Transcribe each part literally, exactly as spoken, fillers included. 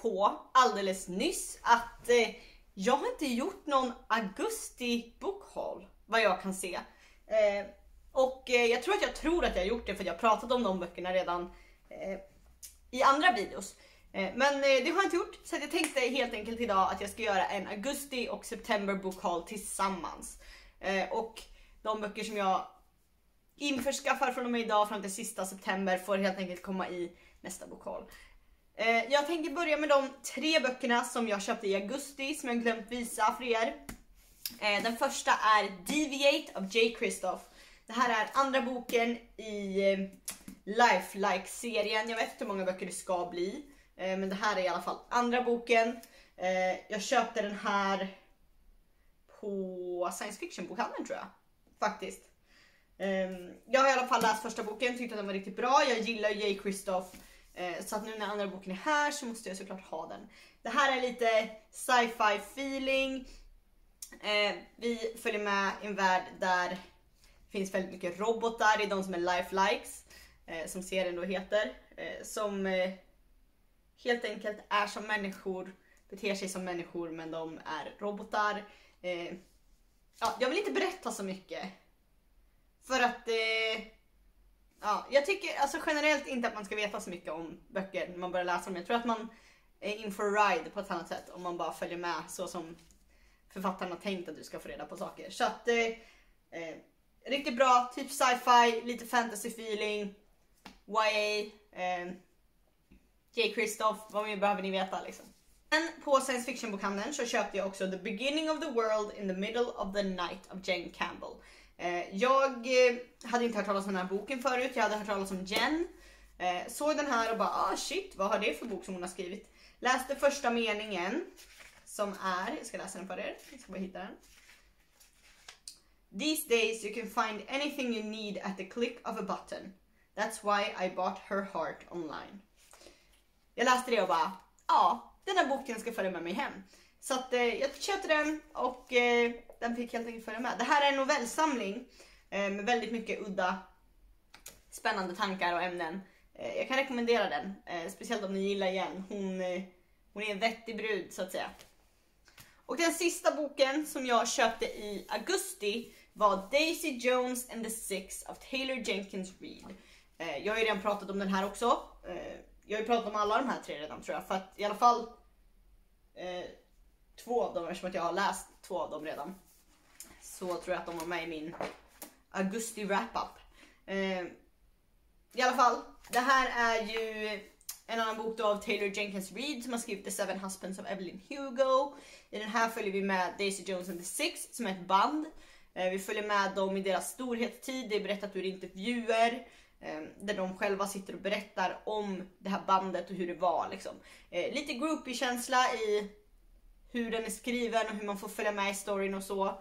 på alldeles nyss att eh, jag har inte gjort någon augusti bookhaul vad jag kan se. Eh, och eh, jag tror att jag tror att jag har gjort det för att jag pratat om de böckerna redan eh, i andra videos. Eh, men eh, det har jag inte gjort, så jag tänkte helt enkelt idag att jag ska göra en augusti och september bookhaul tillsammans. Eh, och de böcker som jag införskaffar från och med idag fram till sista september får helt enkelt komma i nästa bookhaul. Eh, jag tänker börja med de tre böckerna som jag köpte i augusti som jag glömt visa för er. Eh, den första är Deviate av Jay Kristoff. Det här är andra boken i eh, Lifelike-serien. Jag vet inte hur många böcker det ska bli, eh, men det här är i alla fall andra boken. Eh, jag köpte den här på science fiction-bokhandeln tror jag, faktiskt. Um, jag har i alla fall läst första boken, tyckte att den var riktigt bra. Jag gillar Jay Kristoff, uh, så att nu när andra boken är här så måste jag såklart ha den. Det här är lite sci-fi feeling. uh, Vi följer med i en värld där det finns väldigt mycket robotar. Det är de som är lifelikes, uh, som serien då heter, uh, som uh, helt enkelt är som människor, beter sig som människor, men de är robotar. uh, ja, Jag vill inte berätta så mycket, för att eh, ja, jag tycker alltså generellt inte att man ska veta så mycket om böcker när man börjar läsa dem. Jag tror att man är in for a ride på ett annat sätt om man bara följer med så som författaren har tänkt att du ska få reda på saker. Så att eh, eh, riktigt bra, typ sci-fi, lite fantasy feeling, Y A, eh, Jay Kristoff, vad mer behöver ni veta liksom. Men på science fiction bokhandeln så köpte jag också The Beginning of the World in the Middle of the Night av Jen Campbell. Jag hade inte hört talas om den här boken förut. Jag hade hört talas om Jen, såg den här och bara ah shit, vad har det för bok som hon har skrivit. Läste första meningen som är, jag ska läsa den för er, jag ska bara hitta den. These days you can find anything you need at the click of a button. That's why I bought her heart online. Jag läste det och bara ja, den här boken ska följa med mig hem. Så att eh, jag köpte den och eh, den fick helt enkelt följa med. Det här är en novellsamling eh, med väldigt mycket udda, spännande tankar och ämnen. Eh, jag kan rekommendera den, eh, speciellt om ni gillar Jen. Hon, eh, hon är en vettig brud så att säga. Och den sista boken som jag köpte i augusti var Daisy Jones and the Six av Taylor Jenkins Reid. Eh, jag har ju redan pratat om den här också. Eh, jag har ju pratat om alla de här tre redan tror jag. För att i alla fall eh, två av dem, eftersom att jag har läst två av dem redan, så tror jag att de var med i min augusti wrap-up. Eh, I alla fall, det här är ju en annan bok då av Taylor Jenkins Reid som har skrivit The Seven Husbands of Evelyn Hugo. I den här följer vi med Daisy Jones and the Six som är ett band. Eh, vi följer med dem i deras storhetstid. Det är berättat ur intervjuer eh, där de själva sitter och berättar om det här bandet och hur det var liksom. Eh, lite groupie-känsla i hur den är skriven och hur man får följa med i storyn och så.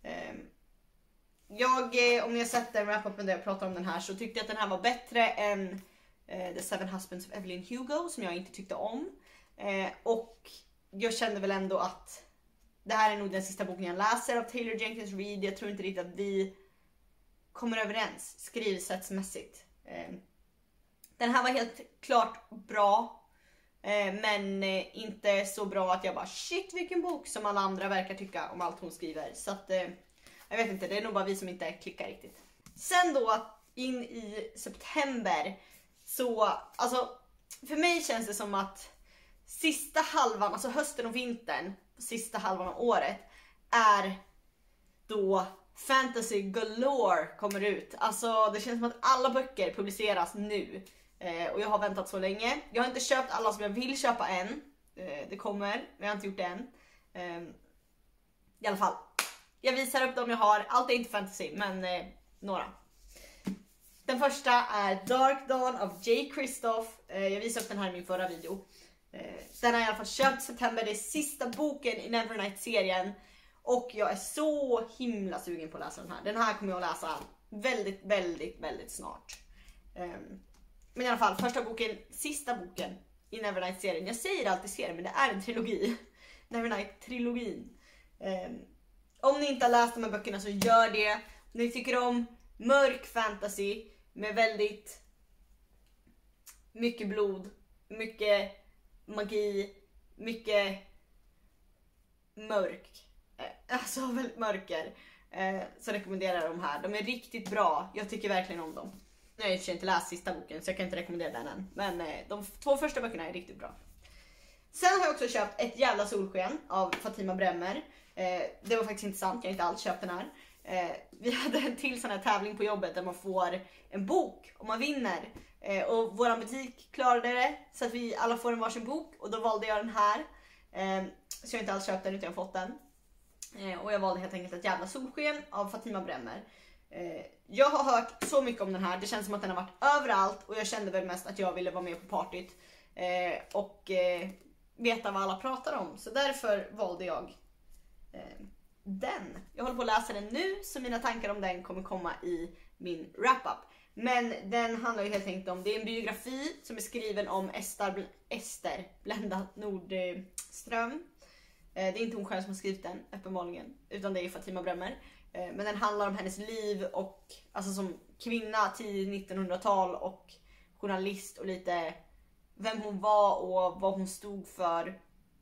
Jag, om ni har sett den wrap-upen där jag pratar om den här, så tyckte jag att den här var bättre än The Seven Husbands of Evelyn Hugo som jag inte tyckte om. Och jag kände väl ändå att det här är nog den sista boken jag läser av Taylor Jenkins Reid. Jag tror inte riktigt att vi kommer överens skrivsättsmässigt. Den här var helt klart bra, men inte så bra att jag bara shit vilken bok, som alla andra verkar tycka om allt hon skriver. Så att jag vet inte, det är nog bara vi som inte klickar riktigt. Sen då in i september, så alltså för mig känns det som att sista halvan, alltså hösten och vintern, sista halvan av året är då fantasy galore kommer ut. Alltså det känns som att alla böcker publiceras nu. Eh, och jag har väntat så länge. Jag har inte köpt alla som jag vill köpa än. Eh, det kommer, men jag har inte gjort det än. Eh, I alla fall. Jag visar upp dem jag har. Allt är inte fantasy, men eh, några. Den första är Dark Dawn av Jay Kristoff. Eh, jag visade upp den här i min förra video. Eh, den har jag i alla fall köpt i september. Det är sista boken i Nevernight-serien. Och jag är så himla sugen på att läsa den här. Den här kommer jag att läsa väldigt, väldigt, väldigt snart. Eh, Men i alla fall, första boken, sista boken i Nevernight-serien. Jag säger alltid serien, men det är en trilogi. Nevernight-trilogin. Um, om ni inte har läst de här böckerna så gör det. Om ni tycker om mörk fantasy med väldigt mycket blod, mycket magi, mycket mörk. Alltså väldigt mörker. Eh, så rekommenderar jag de här. De är riktigt bra. Jag tycker verkligen om dem. Nu har jag i och för sig inte läst sista boken så jag kan inte rekommendera den än. Men eh, de två första böckerna är riktigt bra. Sen har jag också köpt Ett jävla solsken av Fatima Bremmer. Eh, det var faktiskt inte sant, jag har inte alls köpt den här. Eh, vi hade en till sån här tävling på jobbet där man får en bok om man vinner. Eh, och våran butik klarade det så att vi alla får en varsin bok. Och då valde jag den här. Eh, så jag har inte alls köpt den utan jag har fått den. Eh, och jag valde helt enkelt Ett jävla solsken av Fatima Bremmer. Eh, jag har hört så mycket om den här. Det känns som att den har varit överallt. Och jag kände väl mest att jag ville vara med på partyt. Eh, och eh, veta vad alla pratar om. Så därför valde jag eh, den. Jag håller på att läsa den nu. Så mina tankar om den kommer komma i min wrap-up. Men den handlar ju helt enkelt om, det är en biografi som är skriven om Ester, Ester Blenda Nordström. Det är inte hon själv som har skrivit den, uppenbarligen, utan det är Fatima Bremmer. Men den handlar om hennes liv och alltså som kvinna tidigt nittonhundratal och journalist och lite vem hon var och vad hon stod för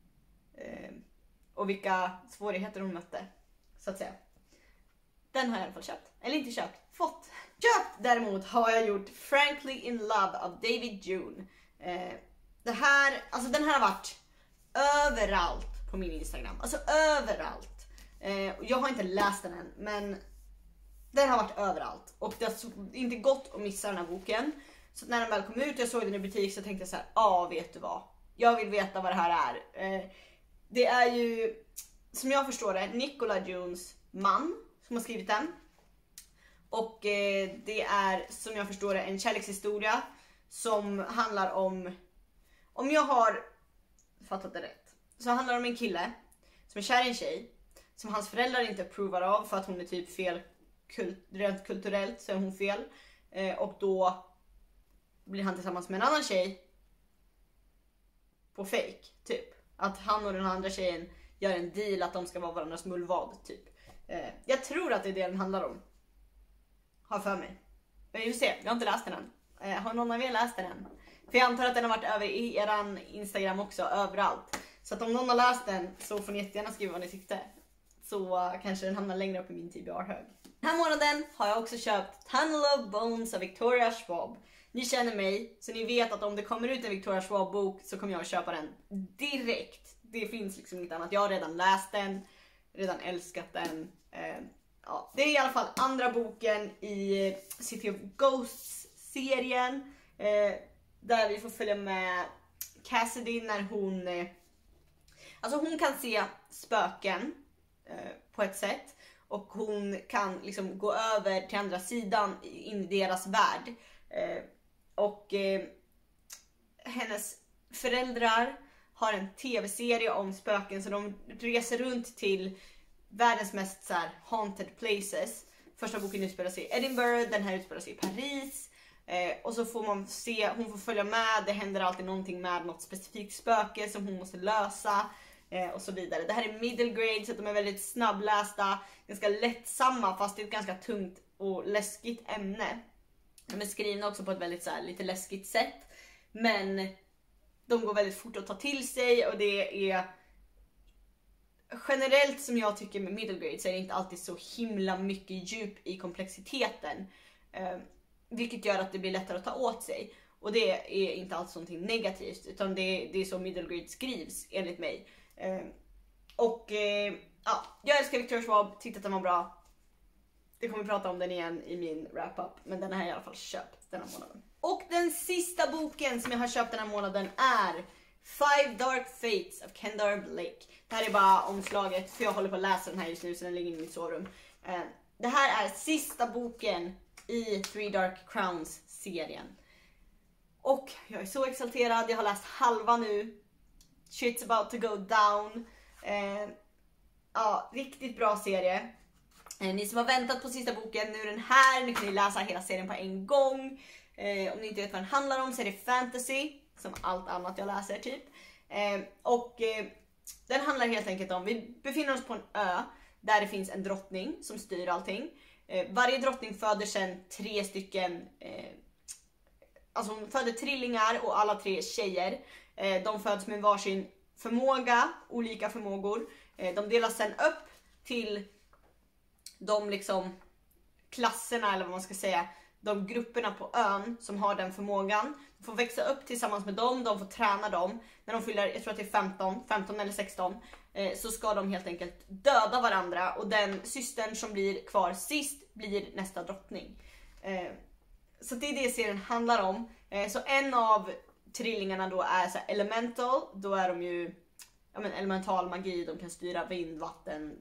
och vilka svårigheter hon mötte, så att säga. Den har jag i alla fall köpt, eller inte köpt, fått. Köpt däremot har jag gjort Frankly in Love av David June. Det här, alltså den här har varit överallt på min Instagram. Alltså överallt. Eh, jag har inte läst den än, men den har varit överallt. Och det har inte gått att missa den här boken. Så när den väl kom ut och jag såg den i butik så tänkte jag så här: ja, ah, vet du vad? Jag vill veta vad det här är. Eh, det är ju, som jag förstår det, Nicola Junes man som har skrivit den. Och eh, det är, som jag förstår det, en kärlekshistoria som handlar om, om jag har fattat det rätt, så handlar det om en kille som är kär i en tjej som hans föräldrar inte approvar av för att hon är typ fel, kult, rent kulturellt så är hon fel. Eh, och då blir han tillsammans med en annan tjej på fake, typ. Att han och den andra tjejen gör en deal att de ska vara varandras mullvad, typ. Eh, jag tror att det är det den handlar om. Har för mig. Men vi får se, jag har inte läst den än. Eh, har någon av er läst den än? För jag antar att den har varit över i eran Instagram också, överallt. Så att om någon har läst den så får ni jättegärna skriva vad ni tyckte. Så uh, kanske den hamnar längre upp i min T B R-hög. Den här månaden har jag också köpt Tunnel of Bones av Victoria Schwab. Ni känner mig, så ni vet att om det kommer ut en Victoria Schwab-bok så kommer jag att köpa den direkt. Det finns liksom inget annat. Jag har redan läst den, redan älskat den. Uh, ja. Det är i alla fall andra boken i City of Ghosts-serien. Uh, Där vi får följa med Cassidy när hon, alltså hon kan se spöken eh, på ett sätt. Och hon kan liksom gå över till andra sidan in i deras värld. Eh, och eh, hennes föräldrar har en tv-serie om spöken. Så de reser runt till världens mest så här, haunted places. Första boken utspelar sig i Edinburgh, den här utspelar sig i Paris. Eh, och så får man se, hon får följa med, det händer alltid någonting med något specifikt spöke som hon måste lösa eh, och så vidare. Det här är middle grade så att de är väldigt snabblästa, ganska lättsamma fast det är ett ganska tungt och läskigt ämne. De är skrivna också på ett väldigt så här, lite läskigt sätt, men de går väldigt fort att ta till sig och det är generellt, som jag tycker med middle grade, så är det inte alltid så himla mycket djup i komplexiteten. Eh, Vilket gör att det blir lättare att ta åt sig. Och det är inte alls någonting negativt. Utan det, det är så middle grade skrivs enligt mig. Eh, och eh, ja, jag älskar Victoria Schwab. Tyckte att den var bra. Det kommer prata om den igen i min wrap-up. Men den har jag i alla fall köpt den här månaden. Och den sista boken som jag har köpt den här månaden är Five Dark Fates av Kendare Blake. Det här är bara omslaget. För jag håller på att läsa den här just nu så den ligger i mitt sovrum. Eh, det här är sista boken i Three Dark Crowns-serien. Och jag är så exalterad. Jag har läst halva nu. Shit's about to go down. Eh, ja, riktigt bra serie. Eh, ni som har väntat på sista boken, nu är den här. Nu kan ni läsa hela serien på en gång. Eh, om ni inte vet vad den handlar om så är det fantasy. Som allt annat jag läser typ. Eh, och eh, den handlar helt enkelt om, vi befinner oss på en ö där det finns en drottning som styr allting. Eh, varje drottning föder sedan tre stycken, eh, alltså hon föder trillingar och alla tre tjejer. Eh, de föds med varsin förmåga, olika förmågor. Eh, de delas sen upp till de liksom klasserna, eller vad man ska säga, de grupperna på ön som har den förmågan. De får växa upp tillsammans med dem, de får träna dem. När de fyller, jag tror att det är femton, femton eller sexton, eh, så ska de helt enkelt döda varandra. Och den systern som blir kvar sist blir nästa drottning. Eh, så det är det serien handlar om. Eh, så en av trillingarna då är så här elemental, då är de ju ja, men elemental magi, de kan styra vind, vatten,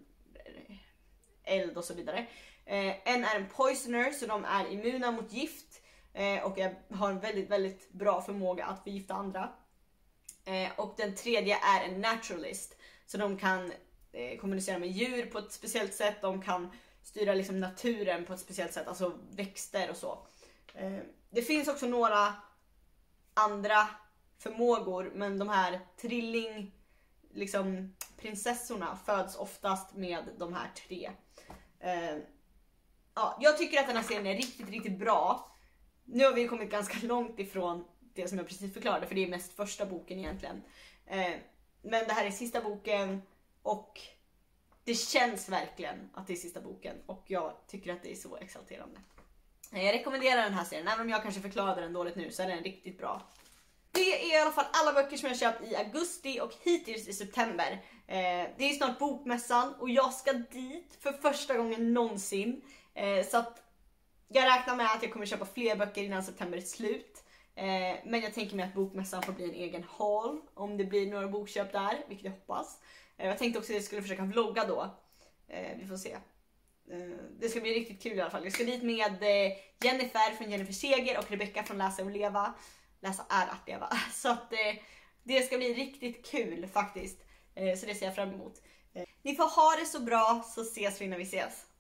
eld och så vidare. Eh, en är en poisoner, så de är immuna mot gift eh, och har en väldigt väldigt bra förmåga att förgifta andra. Eh, och den tredje är en naturalist, så de kan eh, kommunicera med djur på ett speciellt sätt, de kan styra liksom naturen på ett speciellt sätt, alltså växter och så. Eh, det finns också några andra förmågor, men de här trilling liksom prinsessorna föds oftast med de här tre. Uh, ja, jag tycker att den här serien är riktigt, riktigt bra. Nu har vi kommit ganska långt ifrån det som jag precis förklarade, för det är mest första boken egentligen. Uh, men det här är sista boken och det känns verkligen att det är sista boken och jag tycker att det är så exalterande. Uh, jag rekommenderar den här serien, även om jag kanske förklarade den dåligt nu så är den riktigt bra. Det är i alla fall alla böcker som jag köpt i augusti och hittills i september. Eh, det är snart bokmässan och jag ska dit för första gången någonsin. Eh, så att jag räknar med att jag kommer köpa fler böcker innan september är slut. Eh, men jag tänker mig att bokmässan får bli en egen haul om det blir några bokköp där, vilket jag hoppas. Eh, jag tänkte också att jag skulle försöka vlogga då. Eh, vi får se. Eh, det ska bli riktigt kul i alla fall. Jag ska dit med eh, Jennifer från Jennifer Seger och Rebecca från Läsa och Leva. Läsa är att leva. Så att eh, det ska bli riktigt kul faktiskt. Eh, så det ser jag fram emot. Eh, ni får ha det så bra, så ses vi när vi ses.